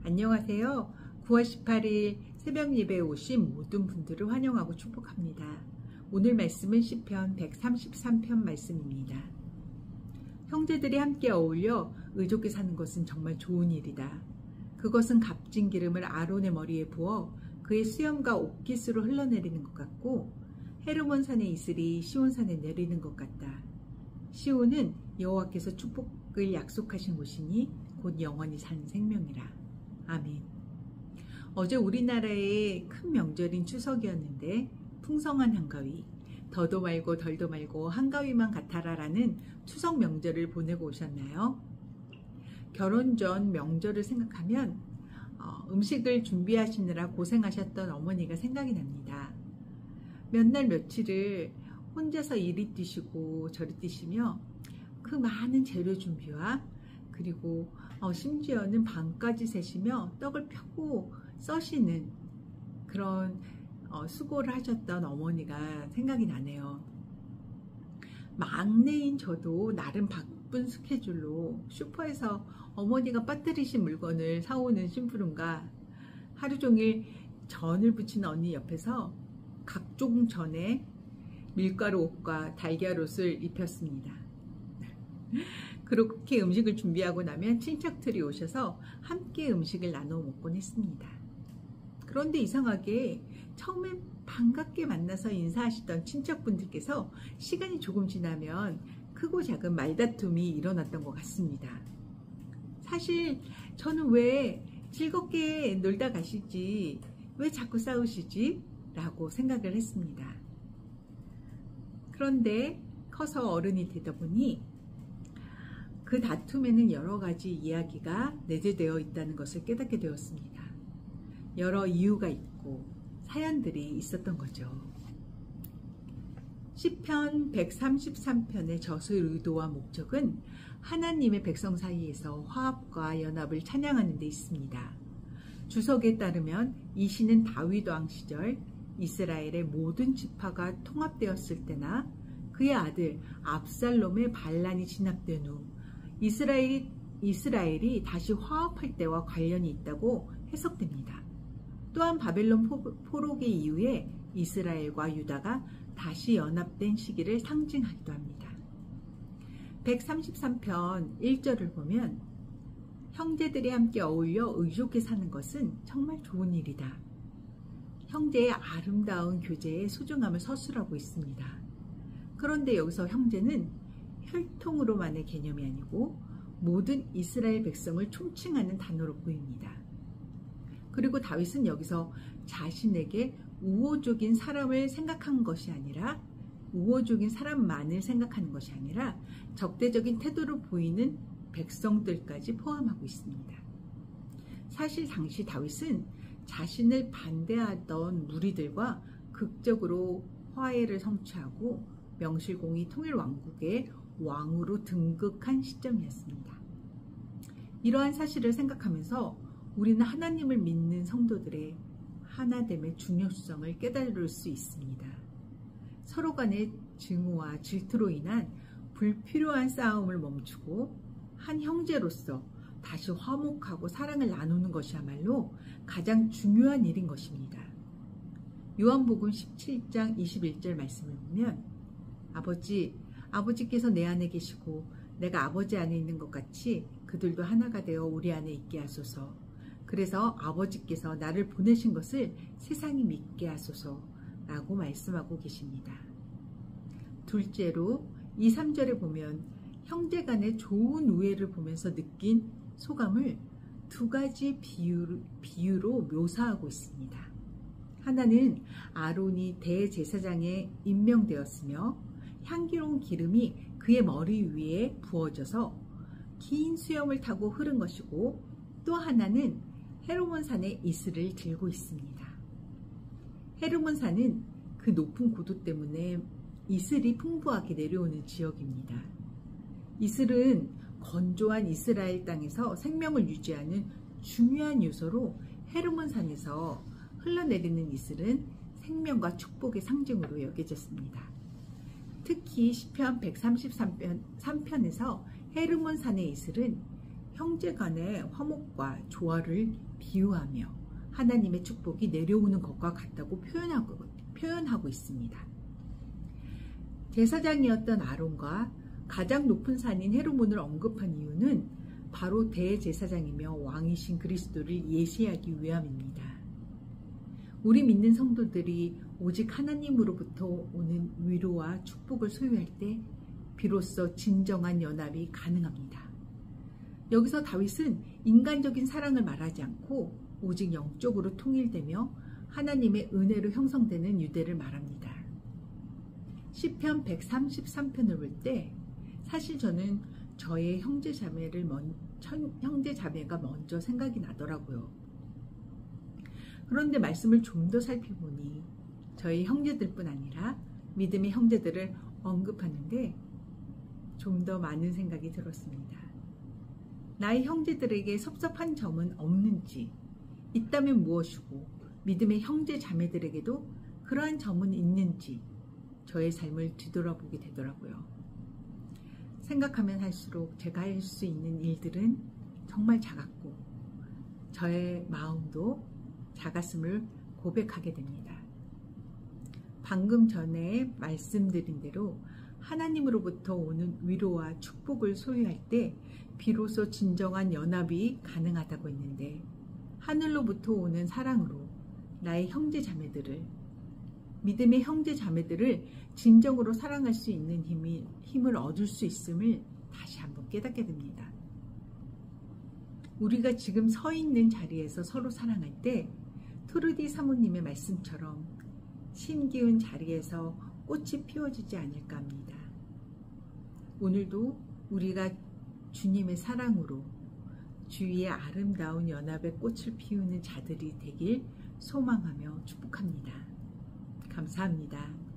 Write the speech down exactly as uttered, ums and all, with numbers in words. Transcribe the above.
안녕하세요. 구월 십팔일 새벽 예배에 오신 모든 분들을 환영하고 축복합니다. 오늘 말씀은 시편 백삼십삼 편 말씀입니다. 형제들이 함께 어울려 의좋게 사는 것은 정말 좋은 일이다. 그것은 값진 기름을 아론의 머리에 부어 그의 수염과 옷깃으로 흘러내리는 것 같고 헤르몬 산의 이슬이 시온 산에 내리는 것 같다. 시온은 여호와께서 축복을 약속하신 곳이니 곧 영원히 사는 생명이라. 아멘. 어제 우리나라의 큰 명절인 추석이었는데 풍성한 한가위, 더도 말고 덜도 말고 한가위만 같아라 라는 추석 명절을 보내고 오셨나요? 결혼 전 명절을 생각하면 어, 음식을 준비하시느라 고생하셨던 어머니가 생각이 납니다. 몇 날 며칠을 혼자서 이리 뛰시고 저리 뛰시며 그 많은 재료 준비와 그리고 어, 심지어는 밤까지 새시며 떡을 펴고 써시는 그런 어, 수고를 하셨던 어머니가 생각이 나네요. 막내인 저도 나름 바쁜 스케줄로 슈퍼에서 어머니가 빠뜨리신 물건을 사오는 심부름과 하루 종일 전을 부치는 언니 옆에서 각종 전에 밀가루 옷과 달걀 옷을 입혔습니다. 그렇게 음식을 준비하고 나면 친척들이 오셔서 함께 음식을 나눠 먹곤 했습니다. 그런데 이상하게 처음엔 반갑게 만나서 인사하시던 친척분들께서 시간이 조금 지나면 크고 작은 말다툼이 일어났던 것 같습니다. 사실 저는 왜 즐겁게 놀다 가시지 왜 자꾸 싸우시지? 라고 생각을 했습니다. 그런데 커서 어른이 되다 보니 그 다툼에는 여러 가지 이야기가 내재되어 있다는 것을 깨닫게 되었습니다. 여러 이유가 있고 사연들이 있었던 거죠. 시편 백삼십삼 편의 저수의 의도와 목적은 하나님의 백성 사이에서 화합과 연합을 찬양하는 데 있습니다. 주석에 따르면 이 시는 다윗 왕 시절 이스라엘의 모든 지파가 통합되었을 때나 그의 아들 압살롬의 반란이 진압된 후 이스라엘이, 이스라엘이 다시 화합할 때와 관련이 있다고 해석됩니다. 또한 바벨론 포로기 이후에 이스라엘과 유다가 다시 연합된 시기를 상징하기도 합니다. 백삼십삼 편 일 절을 보면 형제들이 함께 어울려 의좋게 사는 것은 정말 좋은 일이다. 형제의 아름다운 교제의 소중함을 서술하고 있습니다. 그런데 여기서 형제는 혈통으로만의 개념이 아니고 모든 이스라엘 백성을 총칭하는 단어로 보입니다. 그리고 다윗은 여기서 자신에게 우호적인 사람을 생각한 것이 아니라 우호적인 사람만을 생각하는 것이 아니라 적대적인 태도를 보이는 백성들까지 포함하고 있습니다. 사실 당시 다윗은 자신을 반대하던 무리들과 극적으로 화해를 성취하고 명실공히 통일왕국의 왕으로 등극한 시점이었습니다. 이러한 사실을 생각하면서 우리는 하나님을 믿는 성도들의 하나됨의 중요성을 깨달을 수 있습니다. 서로 간의 증오와 질투로 인한 불필요한 싸움을 멈추고 한 형제로서 다시 화목하고 사랑을 나누는 것이야말로 가장 중요한 일인 것입니다. 요한복음 십칠 장 이십일 절 말씀을 보면 아버지, 아버지께서 내 안에 계시고 내가 아버지 안에 있는 것 같이 그들도 하나가 되어 우리 안에 있게 하소서. 그래서 아버지께서 나를 보내신 것을 세상이 믿게 하소서 라고 말씀하고 계십니다. 둘째로 이, 삼 절에 보면 형제 간의 좋은 우애를 보면서 느낀 소감을 두 가지 비유, 비유로 묘사하고 있습니다. 하나는 아론이 대제사장에 임명되었으며 향기로운 기름이 그의 머리 위에 부어져서 긴 수염을 타고 흐른 것이고 또 하나는 헤르몬 산의 이슬을 들고 있습니다. 헤르몬 산은 그 높은 고도 때문에 이슬이 풍부하게 내려오는 지역입니다. 이슬은 건조한 이스라엘 땅에서 생명을 유지하는 중요한 요소로 헤르몬 산에서 흘러내리는 이슬은 생명과 축복의 상징으로 여겨졌습니다. 특히 시편 백삼십삼 편에서 헤르몬 산의 이슬은 형제 간의 화목과 조화를 비유하며 하나님의 축복이 내려오는 것과 같다고 표현하고, 표현하고 있습니다. 제사장이었던 아론과 가장 높은 산인 헤르몬을 언급한 이유는 바로 대제사장이며 왕이신 그리스도를 예시하기 위함입니다. 우리 믿는 성도들이 오직 하나님으로부터 오는 위로와 축복을 소유할 때 비로소 진정한 연합이 가능합니다. 여기서 다윗은 인간적인 사랑을 말하지 않고 오직 영적으로 통일되며 하나님의 은혜로 형성되는 유대를 말합니다. 시편 백삼십삼 편을 볼 때 사실 저는 저의 형제 자매를 먼, 형제 자매가 먼저 생각이 나더라고요. 그런데 말씀을 좀 더 살펴보니 저희 형제들뿐 아니라 믿음의 형제들을 언급하는데 좀 더 많은 생각이 들었습니다. 나의 형제들에게 섭섭한 점은 없는지, 있다면 무엇이고 믿음의 형제 자매들에게도 그러한 점은 있는지 저의 삶을 뒤돌아보게 되더라고요. 생각하면 할수록 제가 할 수 있는 일들은 정말 작았고 저의 마음도 작았음을 고백하게 됩니다. 방금 전에 말씀드린 대로 하나님으로부터 오는 위로와 축복을 소유할 때 비로소 진정한 연합이 가능하다고 했는데, 하늘로부터 오는 사랑으로 나의 형제 자매들을, 믿음의 형제 자매들을 진정으로 사랑할 수 있는 힘이, 힘을 얻을 수 있음을 다시 한번 깨닫게 됩니다. 우리가 지금 서 있는 자리에서 서로 사랑할 때 트루디 사모님의 말씀처럼 신기운 자리에서 꽃이 피워지지 않을까 합니다. 오늘도 우리가 주님의 사랑으로 주위의 아름다운 연합의 꽃을 피우는 자들이 되길 소망하며 축복합니다. 감사합니다.